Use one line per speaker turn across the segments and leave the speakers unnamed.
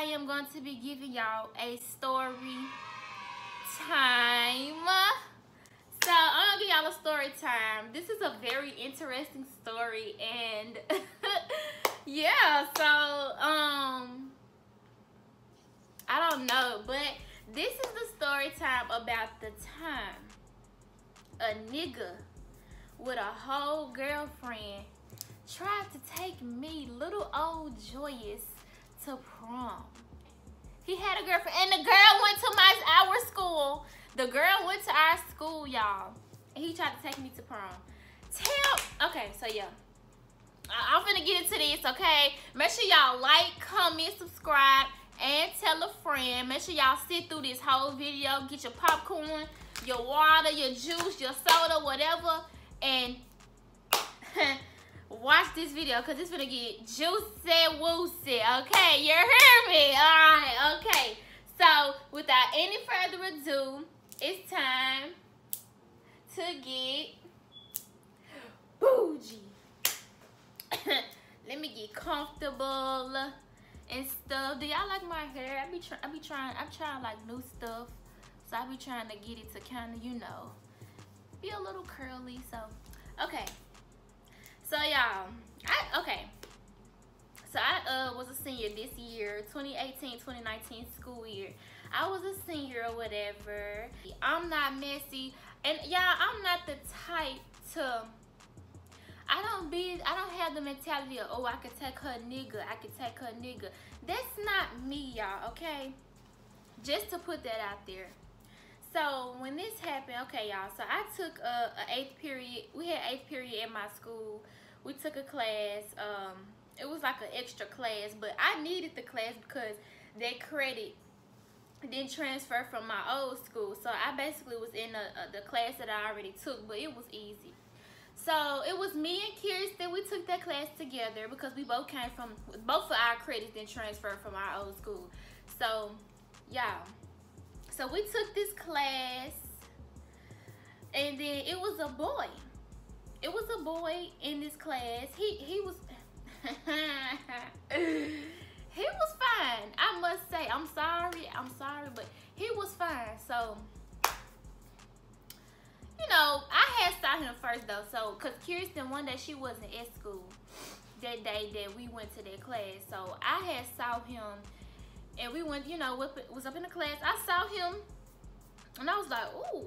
I am going to be giving y'all a story time. So I'm gonna give y'all a story time. This is a very interesting story, and yeah, so I don't know, but this is the story time about the time a nigga with a whole girlfriend tried to take me, little old Joyous, to prom. He had a girlfriend, and the girl went to our school. The girl went to our school, y'all, and he tried to take me to prom. Okay, so yeah, I'm finna get into this, okay? Make sure y'all like, comment, subscribe, and tell a friend. Make sure y'all sit through this whole video. Get your popcorn, your water, your juice, your soda, whatever, and watch this video, because it's gonna get juicy woosy, okay? You hear me? Alright, okay. So without any further ado, it's time to get bougie. Let me get comfortable and stuff. Do y'all like my hair? I'm trying like new stuff. So I be trying to get it to kind of, you know, be a little curly. So okay. So y'all, so I was a senior this year, 2018-2019 school year. I was a senior or whatever. I'm not messy, and y'all, I'm not the type to, I don't have the mentality of, oh, I could take her nigga, That's not me, y'all, okay? Just to put that out there. So when this happened, okay, y'all, so I took a 8th period. We had 8th period at my school. We took a class. It was like an extra class, but I needed the class because that credit didn't transfer from my old school. So I basically was in the class that I already took, but it was easy. So it was me and Kirsten. We took that class together because we both came from, both of our credits didn't transfer from our old school. So, y'all. So we took this class, and then it was a boy. It was a boy in this class. He was he was fine. I must say, I'm sorry, but he was fine. So, you know, I had saw him first though. So, cause Kirsten, one day she wasn't at school that day that we went to that class. So I had saw him. And we went, you know, was up in the class. I saw him, and I was like, ooh.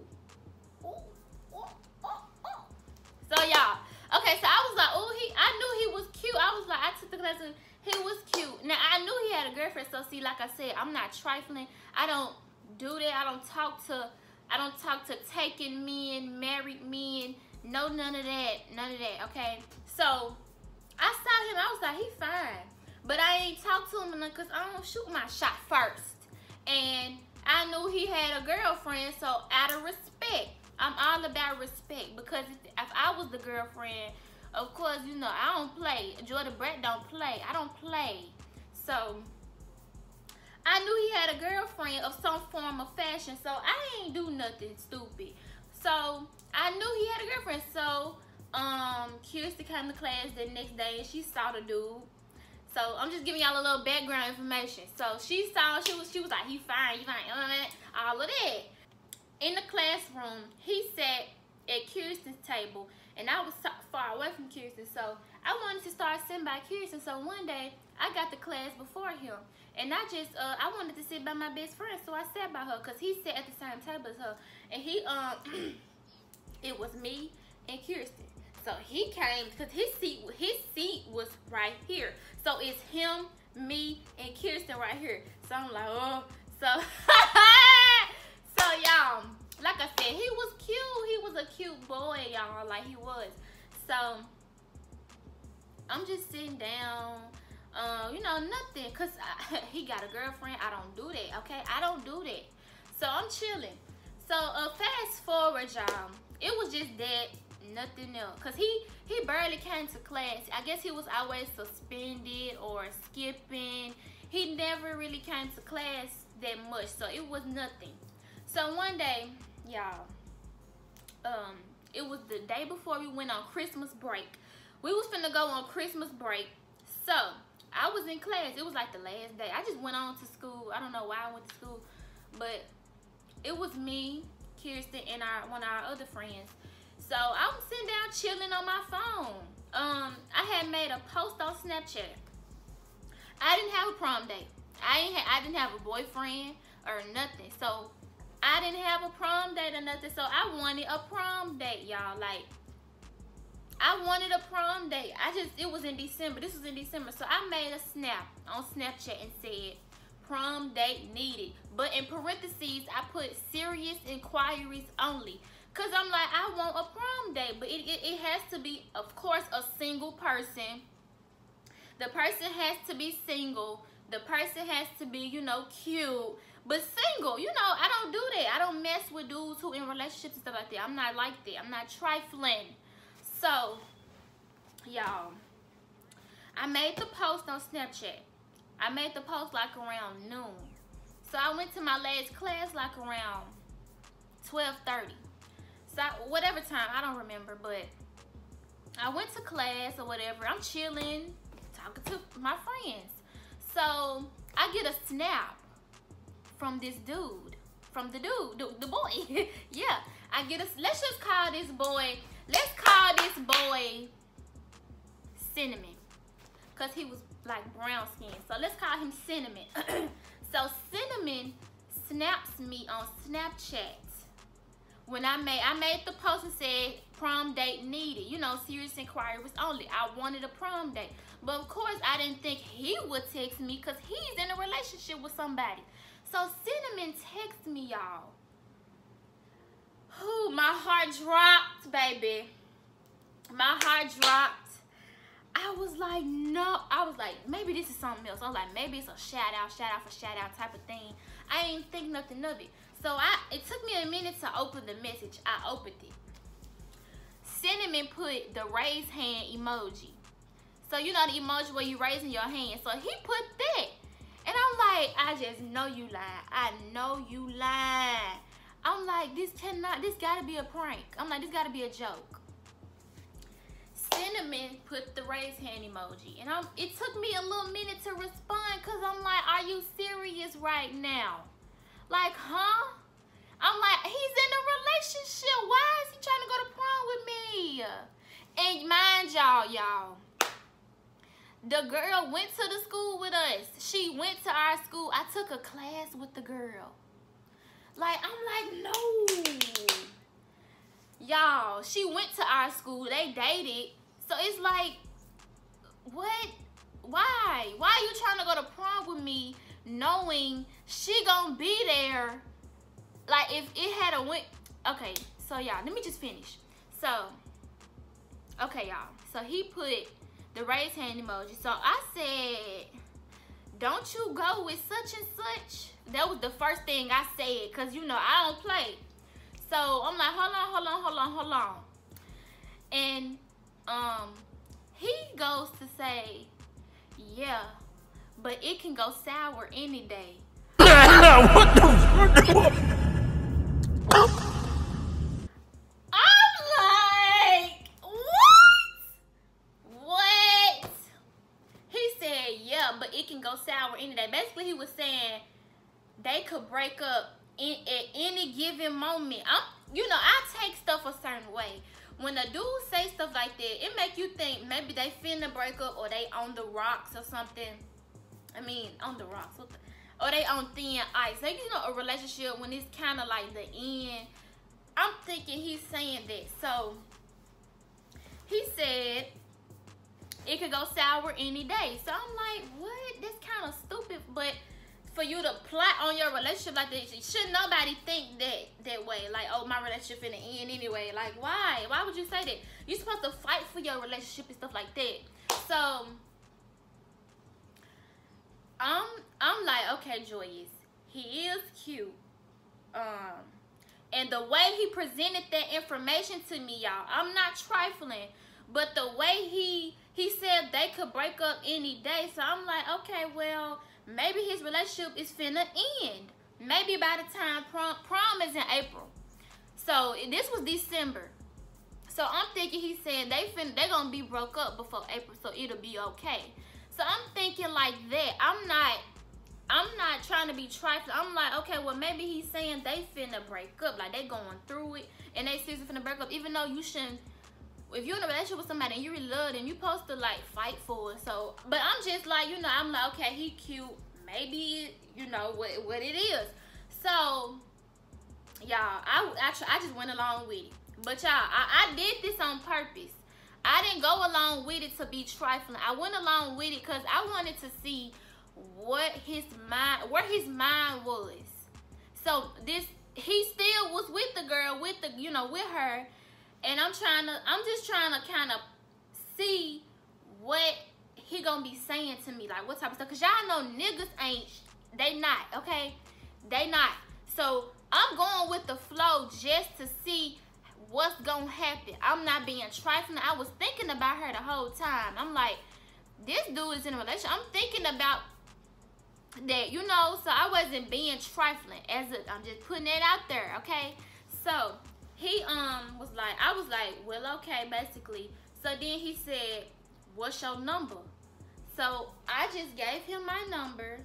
So, y'all, okay, so I was like, ooh, I knew he was cute. I was like, I took the class, and he was cute. Now, I knew he had a girlfriend, so see, like I said, I'm not trifling. I don't do that. I don't talk to taken men, married men. No, none of that, okay? So, I saw him. I was like, he fine. But I ain't talk to him because I don't shoot my shot first. And I knew he had a girlfriend, so out of respect, I'm all about respect. Because if I was the girlfriend, of course, you know, I don't play. Joydabrat don't play. I don't play. So, I knew he had a girlfriend of some form of fashion, so I ain't do nothing stupid. So, I knew he had a girlfriend. So, Kirsten came to class the next day, and she saw the dude. So I'm just giving y'all a little background information. So she saw, she was like, he fine, all of that. In the classroom, he sat at Kirsten's table, and I was far away from Kirsten. So I wanted to start sitting by Kirsten. So one day, I got the class before him, and I wanted to sit by my best friend. So I sat by her, because he sat at the same table as her. And he, it was me and Kirsten. So he came because his seat was right here. So it's him, me, and Kirsten right here. So I'm like, oh. So, so y'all, like I said, he was cute. He was a cute boy, y'all. Like he was. So I'm just sitting down, you know, nothing. Because he got a girlfriend. I don't do that, okay? I don't do that. So I'm chilling. So fast forward, y'all. It was just that. Nothing else, because he barely came to class. I guess he was always suspended or skipping. He never really came to class that much, so it was nothing. So one day, y'all, it was the day before we went on Christmas break. We was finna go on Christmas break, so I was in class. It was like the last day. I just went on to school. I don't know why I went to school, but it was me, Kirsten, and one of our other friends. So I was sitting down chilling on my phone. I had made a post on Snapchat. I didn't have a prom date. I didn't have a boyfriend or nothing. So I didn't have a prom date or nothing. So I wanted a prom date, y'all. Like, I wanted a prom date. It was in December. This was in December. So I made a snap on Snapchat and said, prom date needed. But in parentheses, I put serious inquiries only. Because I'm like, I want a prom date. But it has to be, of course, a single person. The person has to be single. The person has to be, you know, cute. But single, you know, I don't do that. I don't mess with dudes who in relationships and stuff like that. I'm not like that. I'm not trifling. So, y'all, I made the post on Snapchat. I made the post like around noon. So I went to my last class like around 12:30. So whatever time, I don't remember, but I went to class or whatever. I'm chilling, talking to my friends. So I get a snap from this dude, from the boy. Yeah, I get let's just call this boy, Cinnamon, because he was like brown skin. So let's call him Cinnamon. So Cinnamon snaps me on Snapchat when I made the post and said prom date needed, you know, serious inquiries only. I wanted a prom date. But of course I didn't think he would text me because he's in a relationship with somebody. So Cinnamon texted me, y'all. Ooh, my heart dropped, baby. My heart dropped. I was like, no. I was like, maybe this is something else. I was like, maybe it's a shout out for shout out type of thing. I didn't think nothing of it. So it took me a minute to open the message. I opened it. Cinnamon put the raise hand emoji. So you know the emoji where you raising your hand. So he put that. And I'm like, I just know you lying. I know you lying. I'm like, this gotta be a prank. I'm like, this gotta be a joke. Cinnamon put the raise hand emoji. And it took me a little minute to respond because I'm like, are you serious right now? Like, huh? I'm like, he's in a relationship. Why is he trying to go to prom with me? And mind y'all, the girl went to the school with us. She went to our school. I took a class with the girl. Like, I'm like, no. Y'all, she went to our school. They dated. So it's like, what? Why? Why are you trying to go to prom with me knowing she gonna be there? Like, if it had a went. Okay, so y'all, let me just finish. So, okay, y'all. So he put the raise hand emoji. So I said, don't you go with such and such? That was the first thing I said, because, you know, I don't play. So I'm like, hold on. And he goes to say, yeah, but it can go sour any day. What the I'm like, what? He said, yeah, but it can go sour any day. Basically, he was saying they could break up at any given moment. You know, I take stuff a certain way. When a dude say stuff like that, it make you think maybe they finna break up or they on the rocks or something. I mean, on the rocks. Or they on thin ice. Like, you know, a relationship when it's kind of like the end. I'm thinking he's saying that. So, he said it could go sour any day. So, I'm like, what? That's kind of stupid. But for you to plot on your relationship like that, should nobody think that way? Like, oh, my relationship in the end anyway. Like, why? Why would you say that? You're supposed to fight for your relationship and stuff like that. So, I'm like, okay, Joyous, he is cute. And the way he presented that information to me, y'all, I'm not trifling, but the way he said they could break up any day. So I'm like, okay, well, maybe his relationship is finna end. Maybe by the time prom is in April. So this was December. So I'm thinking he's saying they gonna be broke up before April, so it'll be okay. So I'm thinking like that. I'm not trying to be trifling. I'm like, okay, well, maybe he's saying they finna break up. Like, they going through it, and they seriously finna break up. Even though you shouldn't, if you're in a relationship with somebody and you really love them, you're supposed to, like, fight for it. So, but I'm just like, you know, I'm like, okay, he cute. Maybe, you know, what it is. So, y'all, I just went along with it. But, y'all, I did this on purpose. I didn't go along with it to be trifling. I went along with it because I wanted to see where his mind was. So he still was with the girl, with her, and I'm just trying to kind of see what he gonna be saying to me, like what type of stuff. Cause y'all know niggas they not, okay? They not. So I'm going with the flow just to see what's gonna happen. I'm not being trifling. I was thinking about her the whole time. I'm like, this dude is in a relationship. I'm thinking about that, you know, so I wasn't being trifling. I'm just putting it out there, okay? So he was like, I was like, well, okay, basically. So then he said, what's your number? So I just gave him my number.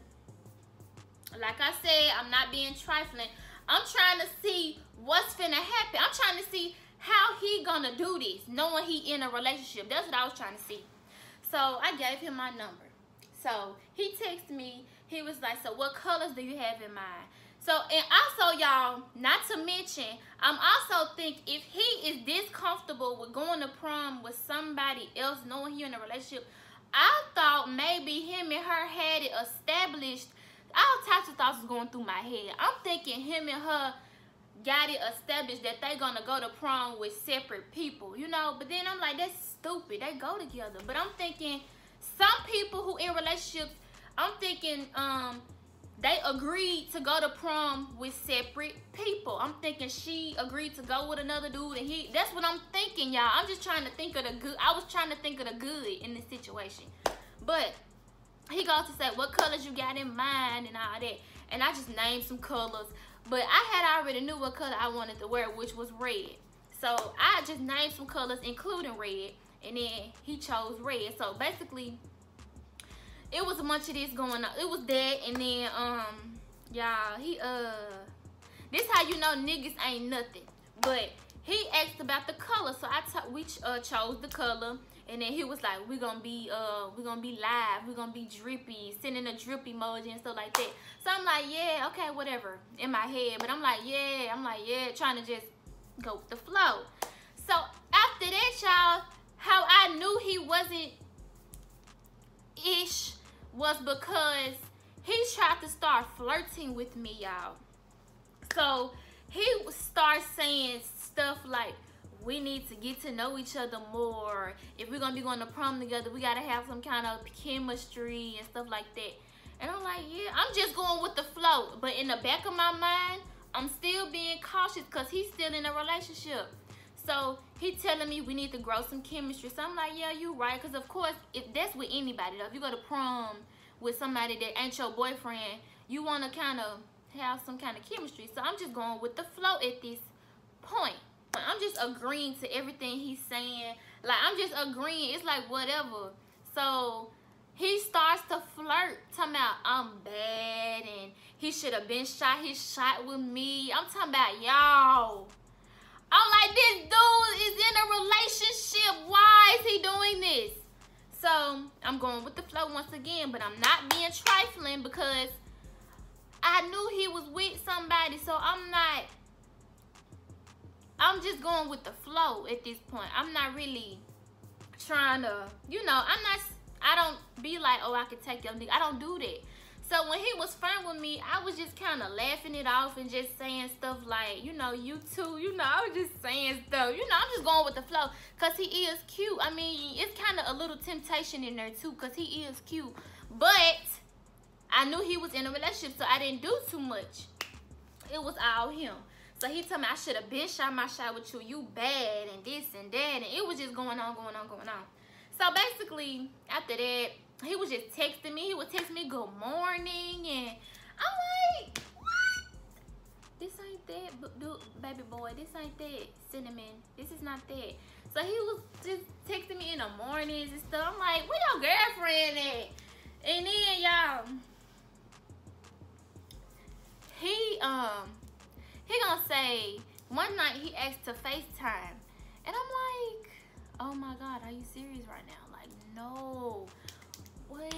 Like I said, I'm not being trifling. I'm trying to see what's finna happen. I'm trying to see how he gonna do this, knowing he in a relationship. That's what I was trying to see. So I gave him my number. So he texted me. He was like, so what colors do you have in mind? So, and also, y'all, not to mention, I'm also think if he is this comfortable with going to prom with somebody else, knowing he in a relationship, I thought maybe him and her had it established. All types of thoughts was going through my head. I'm thinking him and her got it established that they gonna go to prom with separate people, you know. But then I'm like, that's stupid. They go together. But I'm thinking some people who in relationships, I'm thinking they agreed to go to prom with separate people. I'm thinking she agreed to go with another dude, and that's what I'm thinking, y'all. I'm just trying to think of the good. I was trying to think of the good in this situation. But he goes to say, what colors you got in mind and all that. And I just named some colors. But I had already knew what color I wanted to wear, which was red. So I just named some colors, including red. And then he chose red. So basically, it was a bunch of this going on. It was that. And then, y'all, this how you know niggas ain't nothing. But he asked about the color. So we chose the color. And then he was like, we're gonna be live, we're gonna be drippy, sending a drip emoji and stuff like that. So I'm like, yeah, okay, whatever, in my head. But I'm like, yeah, trying to just go with the flow. So after that, y'all, how I knew he wasn't ish was because he tried to start flirting with me, y'all. So he started saying stuff like, we need to get to know each other more. If we're gonna be going to prom together, we gotta have some kind of chemistry and stuff like that. And I'm like, yeah, I'm just going with the flow. But in the back of my mind, I'm still being cautious because he's still in a relationship. So he telling me we need to grow some chemistry. So I'm like, yeah, you right. Because of course, if that's with anybody though, if you go to prom with somebody that ain't your boyfriend, you want to kind of have some kind of chemistry. So I'm just going with the flow at this point. I'm just agreeing to everything he's saying. Like, I'm just agreeing. It's like, whatever. So, he starts to flirt. Talking about, I'm bad. And he should have been shot. He shot with me. I'm talking about, y'all. I'm like, this dude is in a relationship. Why is he doing this? So, I'm going with the flow once again. But I'm not being trifling because I knew he was with somebody. So, I'm just going with the flow at this point. I'm not really trying to, you know, I don't be like, oh, I can take your nigga. I don't do that. So when he was fine with me, I was just kind of laughing it off and just saying stuff like, you know, you too. You know, I was just saying stuff. You know, I'm just going with the flow because he is cute. I mean, it's kind of a little temptation in there too because he is cute. But I knew he was in a relationship, so I didn't do too much. It was all him. So he told me I should have been shot my shot with you. You bad and this and that. And it was just going on. So basically, after that, he was just texting me. He would text me good morning. And I'm like, what? This ain't that, baby boy, this ain't that. Cinnamon, this is not that. So he was just texting me in the mornings and stuff. I'm like, where your girlfriend at? And then, y'all, he gonna say, one night he asked to FaceTime. And I'm like, oh my God, are you serious right now? Like, no. What?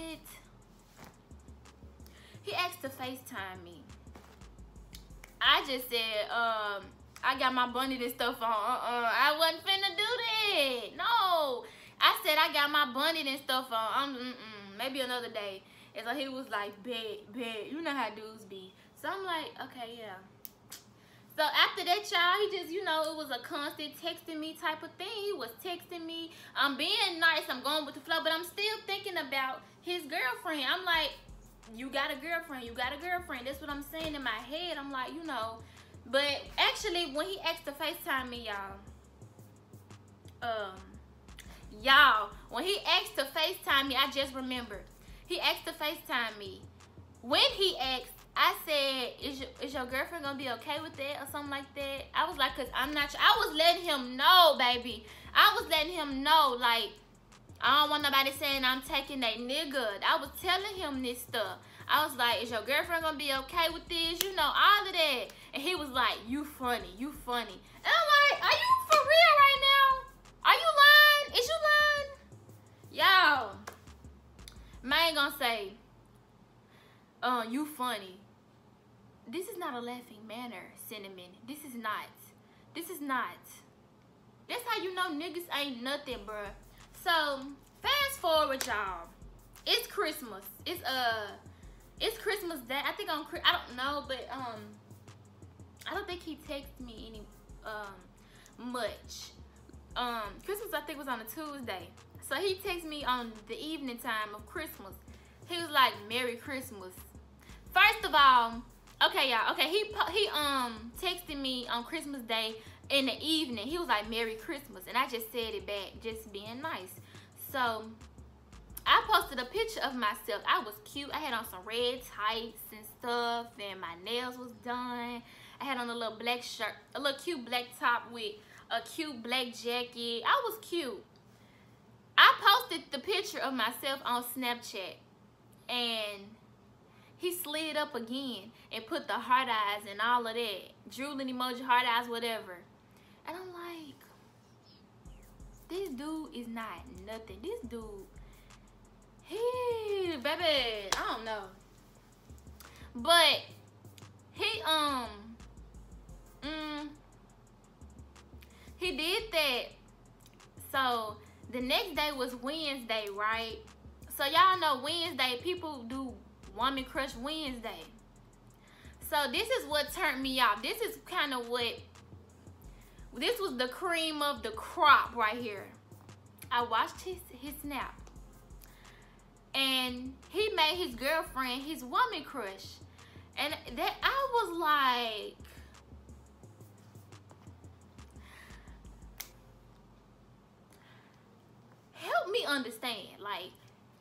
He asked to FaceTime me. I just said, I got my bunny and stuff on. I wasn't finna do that. No. I said I got my bunny and stuff on. Maybe another day. And so he was like, bet. You know how dudes be. So I'm like, okay, yeah. So after that, y'all, he just, you know, it was a constant texting me type of thing. He was texting me. I'm being nice. I'm going with the flow. But I'm still thinking about his girlfriend. I'm like, you got a girlfriend. You got a girlfriend. That's what I'm saying in my head. I'm like, you know. But actually, when he asked to FaceTime me, y'all, when he asked to FaceTime me, I just remembered. He asked to FaceTime me. When he asked, I said, is your girlfriend gonna be okay with that or something like that? I was like, cause I'm not sure. I was letting him know, baby. I was letting him know, like, I don't want nobody saying I'm taking that nigga. I was telling him this stuff. I was like, is your girlfriend gonna be okay with this? You know, all of that. And he was like, you funny. And I'm like, are you for real right now? Are you lying? Is you lying? Y'all, man gonna say, you funny. This is not a laughing manner, Cinnamon. This is not. That's how you know niggas ain't nothing, bruh. So, fast forward, y'all. It's Christmas. It's Christmas Day. I think I don't know, but I don't think he texted me any much. Christmas I think was on a Tuesday. So he texted me on the evening time of Christmas. He was like, Merry Christmas. First of all, okay, y'all. Okay, he texted me on Christmas Day in the evening. He was like, Merry Christmas. And I just said it back, just being nice. So, I posted a picture of myself. I was cute. I had on some red tights and stuff. And my nails was done. I had on a little black shirt. A little cute black top with a cute black jacket. I was cute. I posted the picture of myself on Snapchat. And he slid up again and put the heart eyes and all of that. Drooling emoji, heart eyes, whatever. And I'm like, this dude is not nothing. This dude, baby, I don't know. But he did that. So the next day was Wednesday, right? So y'all know Wednesday, people do Woman Crush Wednesday. So this is what turned me off. This is kind of what, this was the cream of the crop right here. I watched his snap. And he made his girlfriend his woman crush. And that, I was like, help me understand. Like,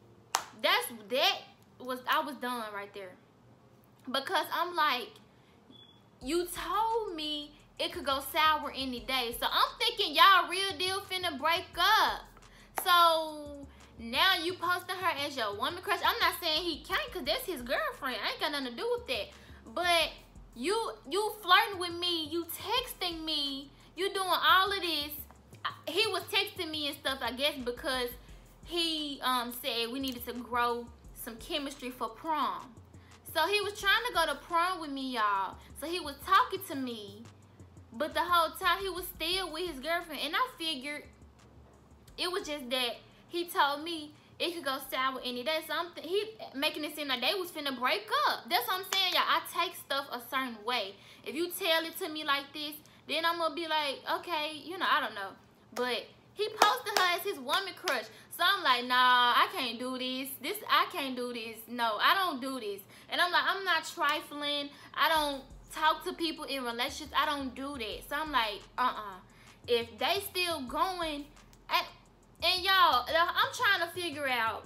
I was done right there. Because I'm like, you told me it could go sour any day. So I'm thinking y'all real deal finna break up. So now you posting her as your woman crush. I'm not saying he can't, because that's his girlfriend. I ain't got nothing to do with that. But you flirting with me, you texting me, you doing all of this. He was texting me and stuff, I guess, because he said we needed to grow some chemistry for prom. So he was trying to go to prom with me, y'all. So he was talking to me, but the whole time he was still with his girlfriend. And I figured it was just that he told me it could go sour any day. So he making it seem like they was finna break up. That's what I'm saying, y'all. I take stuff a certain way. If you tell it to me like this, then I'm gonna be like, okay, you know, I don't know. But he posted her as his woman crush. So I'm like, nah, I can't do this. I can't do this. No, I don't do this. And I'm like, I'm not trifling. I don't talk to people in relationships. I don't do that. So I'm like, if they still going, and y'all, I'm trying to figure out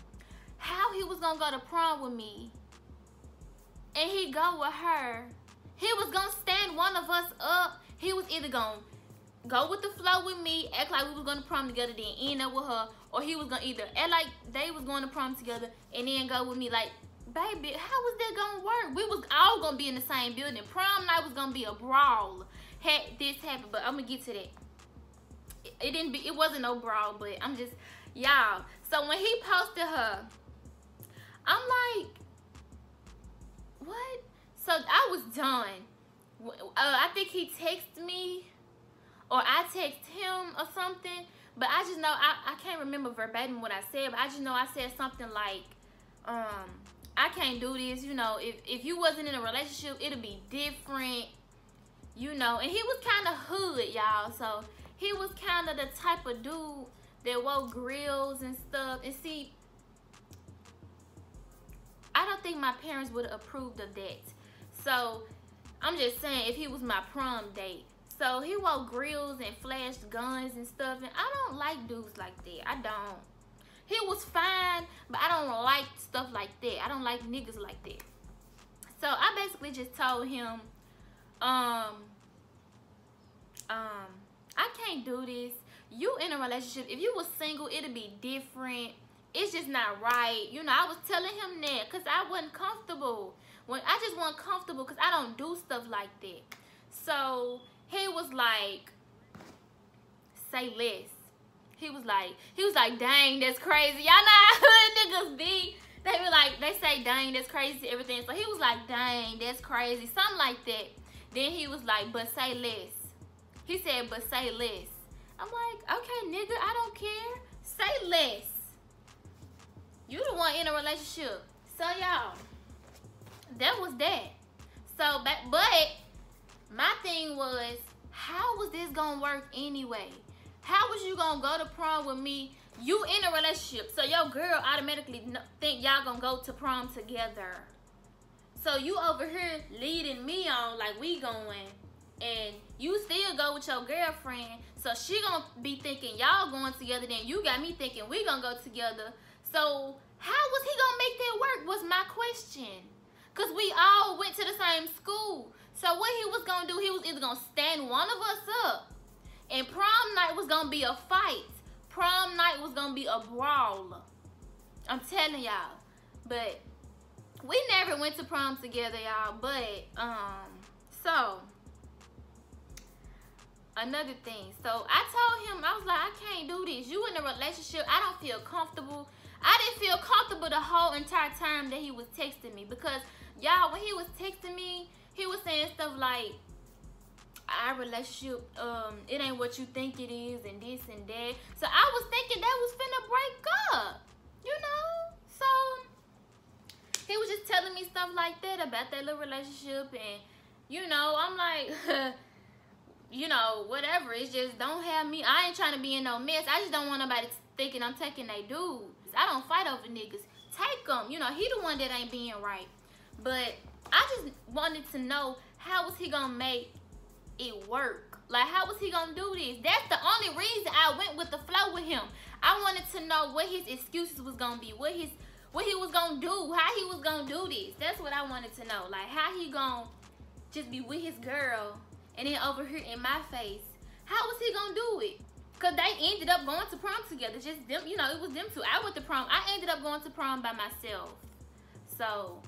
how he was gonna go to prom with me, and he go with her, He was gonna stand one of us up. He was either gonna go with the flow with me, act like we was going to prom together, then end up with her, or he was gonna either act like they was going to prom together and then go with me. Like, baby, how was that gonna work? We was all gonna be in the same building. Prom night was gonna be a brawl had this happened, but I'm gonna get to that. It wasn't no brawl, but I'm just, y'all. So when he posted her, I'm like, what? So I was done. I think he texted me, or I text him or something, but I just know, I can't remember verbatim what I said, but I just know I said something like, I can't do this, you know, if you wasn't in a relationship, it'll be different, you know. And he was kind of hood, y'all, so he was kind of the type of dude that wore grills and stuff. And see, I don't think my parents would have approved of that. So I'm just saying, if he was my prom date. So he wore grills and flashed guns and stuff, and I don't like dudes like that. I don't. He was fine, but I don't like stuff like that. I don't like niggas like that. So I basically just told him, I can't do this. You in a relationship. If you was single, it'd be different. It's just not right. You know, I was telling him that because I wasn't comfortable. I just wasn't comfortable because I don't do stuff like that. So he was like, say less. He was like, dang, that's crazy. Y'all know how hood niggas be. They say, dang, that's crazy, everything. So he was like, dang, that's crazy. Something like that. Then he was like, but say less. He said, but say less. I'm like, okay, nigga, I don't care. Say less. You the one in a relationship. So, y'all, that was that. So, but my thing was, how was this gonna work anyway? How was you gonna go to prom with me? You in a relationship, so your girl automatically think y'all gonna go to prom together. So you over here leading me on like we going, and you still go with your girlfriend. So she gonna be thinking y'all going together. Then you got me thinking we gonna go together. So how was he gonna make that work? Was my question. Cause we all went to the same school. So what he was gonna do? He was either gonna stand one of us up, and prom night was gonna be a fight. Prom night was gonna be a brawl. I'm telling y'all. But we never went to prom together, y'all. But so another thing. So I told him, I was like, I can't do this. You in a relationship, I don't feel comfortable. I didn't feel comfortable the whole entire time that he was texting me. Because y'all, when he was texting me, he was saying stuff like, our relationship, it ain't what you think it is, and this and that. So I was thinking that was finna break up, you know? So he was just telling me stuff like that about that little relationship, and you know, I'm like, you know, whatever. It's just, don't have me. I ain't trying to be in no mess. I just don't want nobody thinking I'm taking they dudes. I don't fight over niggas. Take them. You know, he the one that ain't being right. But I just wanted to know, how was he gonna make it work? Like, how was he gonna do this? That's the only reason I went with the flow with him. I wanted to know what his excuses was gonna be, what he was gonna do, how he was gonna do this. That's what I wanted to know. Like, how he gonna just be with his girl and then over here in my face. How was he gonna do it? Cause they ended up going to prom together. Just them, you know, it was them two. I went to prom. I ended up going to prom by myself. So,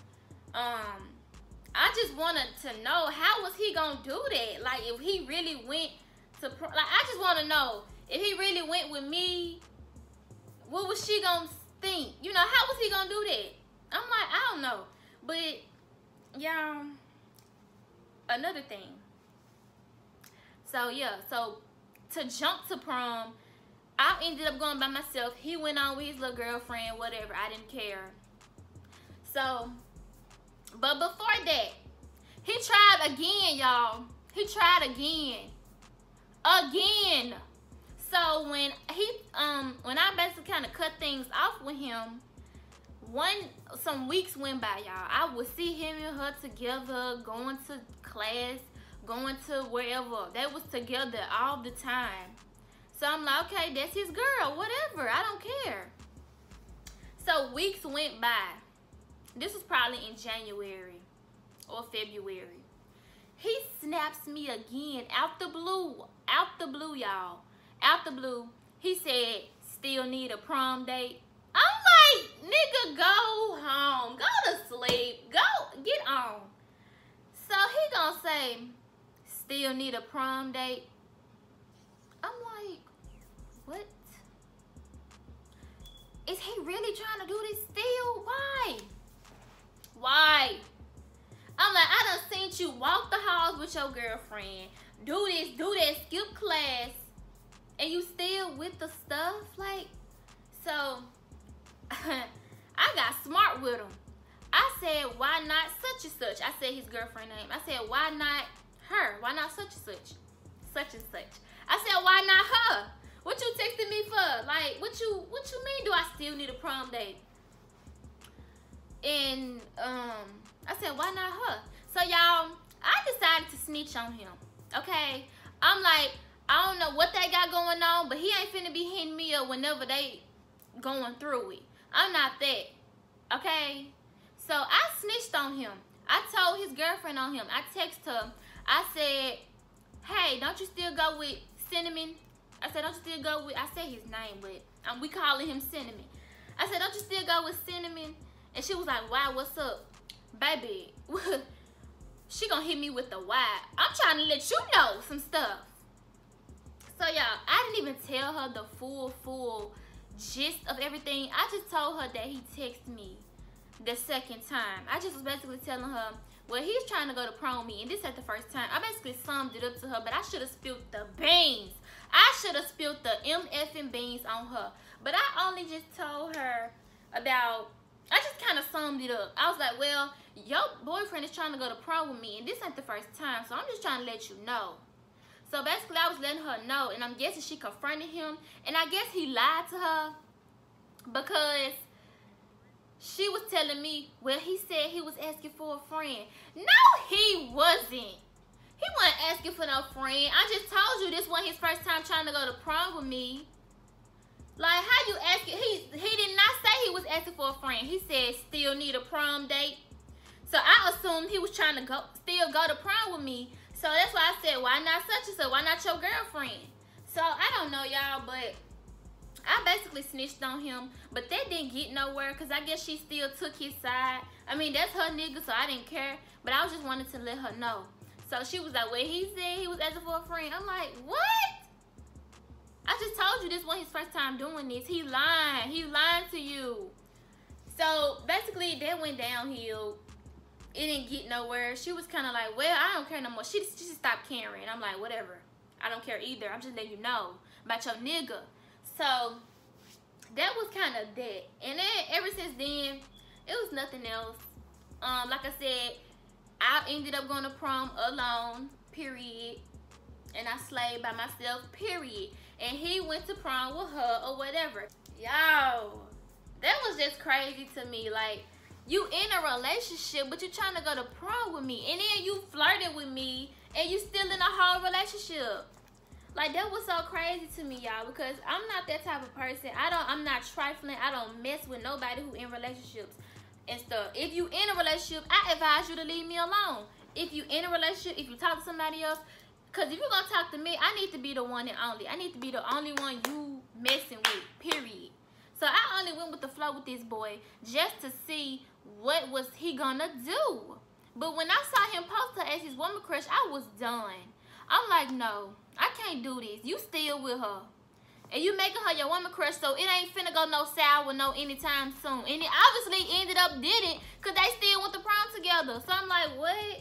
I just wanted to know, how was he gonna do that? Like, if he really went to prom, like, I just want to know, if he really went with me, what was she gonna think? You know, how was he gonna do that? I'm like, I don't know. But, y'all, another thing. So, yeah, so to jump to prom, I ended up going by myself. He went on with his little girlfriend, whatever. I didn't care. So, but before that, he tried again, y'all. He tried again. Again. So when I basically kind of cut things off with him, some weeks went by, y'all. I would see him and her together, going to class, going to wherever. They was together all the time. So I'm like, okay, that's his girl, whatever. I don't care. So weeks went by. This was probably in January or February. He snaps me again out the blue. Out the blue, y'all. Out the blue. He said, still need a prom date. I'm like, nigga, go home. Go to sleep. Go, get on. So he gonna say, still need a prom date. I'm like, what? Is he really trying to do this still? Why? Why? I'm like, I done seen you walk the halls with your girlfriend, do this, do that, skip class, and you still with the stuff? Like, so, I got smart with him. I said, why not such and such? I said his girlfriend name. I said, why not her? Why not such and such? Such and such. I said, why not her? What you texting me for? Like, what you mean do I still need a prom date? And I said, why not her? So y'all, I decided to snitch on him. Okay? I'm like, I don't know what they got going on, but he ain't finna be hitting me up whenever they going through it. I'm not that. Okay? So I snitched on him. I told his girlfriend on him. I texted her. I said, hey, don't you still go with Cinnamon? I said, don't you still go with, I said his name, but we calling him Cinnamon. I said, don't you still go with Cinnamon? And she was like, wow, what's up? Baby, she gonna hit me with the why. I'm trying to let you know some stuff. So y'all, I didn't even tell her the full gist of everything. I just told her that he texted me the second time. I just was basically telling her, well, he's trying to go to prom with me, and this ain't the first time. I basically summed it up to her, but I should have spilled the beans. I should have spilled the MFing beans on her. But I only just told her about, I just kind of summed it up. I was like, well, your boyfriend is trying to go to prom with me, and this ain't the first time, so I'm just trying to let you know. So basically, I was letting her know, and I'm guessing she confronted him, and I guess he lied to her because she was telling me, well, he said he was asking for a friend. No, he wasn't. He wasn't asking for no friend. I just told you this wasn't his first time trying to go to prom with me. Like, how you asking? He did not say he was asking for a friend. He said still need a prom date. So I assumed he was trying to still go to prom with me. So that's why I said, why not such and such? Why not your girlfriend? So I don't know, y'all, but I basically snitched on him. But that didn't get nowhere because I guess she still took his side. I mean, that's her nigga, so I didn't care. But I was just wanted to let her know. So she was like, well, he said he was asking for a friend. I'm like, what? I just told you this wasn't his first time doing this. He lying. He lying to you. So basically, that went downhill. It didn't get nowhere. She was kind of like, well, I don't care no more. She just stopped caring. I'm like, whatever. I don't care either. I'm just letting you know about your nigga. So that was kind of that. And then ever since then, it was nothing else. Like I said, I ended up going to prom alone, period. And I slayed by myself, period. And he went to prom with her or whatever. Yo, that was just crazy to me. Like, you in a relationship, but you trying to go to prom with me. And then you flirting with me, and you still in a whole relationship. Like, that was so crazy to me, y'all, because I'm not that type of person. I'm not trifling. I don't mess with nobody who in relationships and stuff. If you in a relationship, I advise you to leave me alone. If you in a relationship, if you talk to somebody else, because if you're going to talk to me, I need to be the one and only. I need to be the only one you messing with, period. So I only went with the flow with this boy just to see what was he going to do. But when I saw him post her as his woman crush, I was done. I'm like, no, I can't do this. You still with her. And you making her your woman crush, so it ain't finna go no sour no anytime soon. And it obviously ended up didn't, because they still went to prom together. So I'm like, what?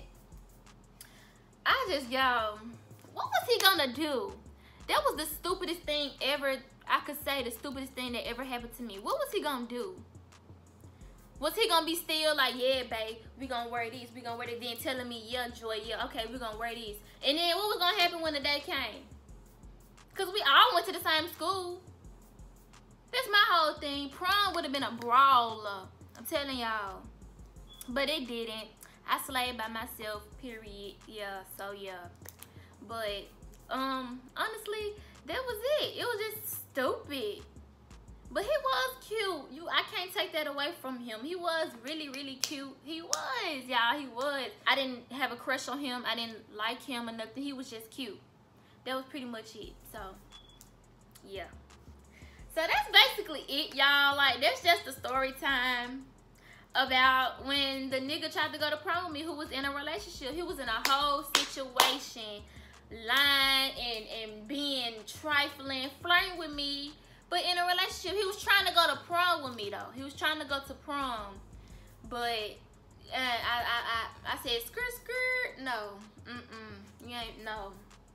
Y'all, what was he gonna do? That was the stupidest thing ever. I could say the stupidest thing that ever happened to me. What was he gonna do? Was he gonna be still like, yeah, babe, we gonna wear these, we gonna wear this, then telling me, yeah, Joy, yeah, okay, we gonna wear these. And then what was gonna happen when the day came? Because we all went to the same school. That's my whole thing. Prom would have been a brawler. I'm telling y'all. But it didn't. I slayed by myself, period. Yeah, so yeah. But, honestly, that was it. It was just stupid. But he was cute. I can't take that away from him. He was really, really cute. He was, y'all. He was. I didn't have a crush on him. I didn't like him or nothing. He was just cute. That was pretty much it. So, yeah. So that's basically it, y'all. Like, that's just the story time about when the nigga tried to go to prom with me, who was in a relationship. He was in a whole situation, lying and being trifling, flirting with me, but in a relationship. He was trying to go to prom with me, though. He was trying to go to prom, but I said, skirt, no, you ain't, no.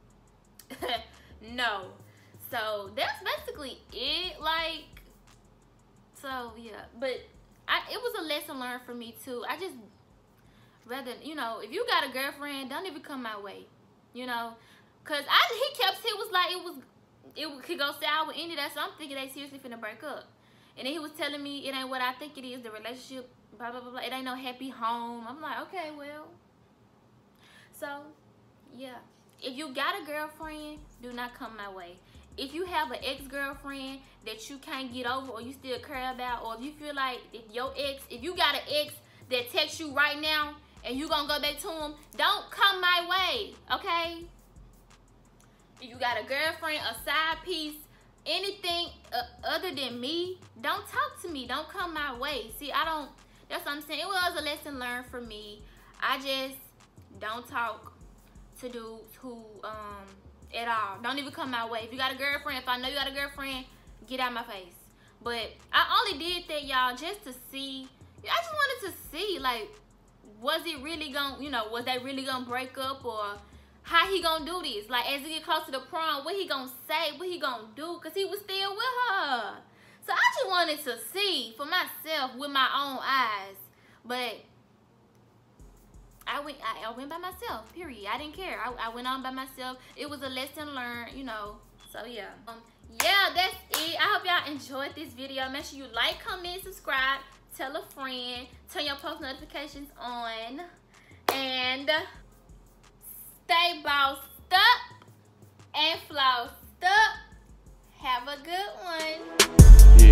No. So that's basically it. Like, so yeah, but it was a lesson learned for me too. I just rather, you know, if you got a girlfriend, don't even come my way, you know, cause he was like it could go sour with any of that. So I'm thinking they seriously finna break up, and then he was telling me it ain't what I think it is. The relationship, blah blah blah blah. It ain't no happy home. I'm like, okay, well. So yeah, if you got a girlfriend, do not come my way. If you have an ex-girlfriend that you can't get over or you still care about, or if you feel like if you got an ex that texts you right now and you gonna go back to him, don't come my way, okay? If you got a girlfriend, a side piece, anything other than me, don't talk to me. Don't come my way. See, that's what I'm saying. It was a lesson learned for me. I just don't talk to dudes who, at all. Don't even come my way. If you got a girlfriend, if I know you got a girlfriend, get out my face. But I only did that, y'all, just to see. I just wanted to see, like, was it really gonna, you know, was they really gonna break up, or how he gonna do this? Like, as he get close to the prom, what he gonna say, what he gonna do? Because he was still with her. So I just wanted to see for myself with my own eyes. But I went by myself, period. I didn't care. I went on by myself. It was a lesson learned, you know. So yeah. Yeah, that's it. I hope y'all enjoyed this video. Make sure you like, comment, subscribe, tell a friend, turn your post notifications on, and stay bossed up and flossed up. Have a good one. Yeah.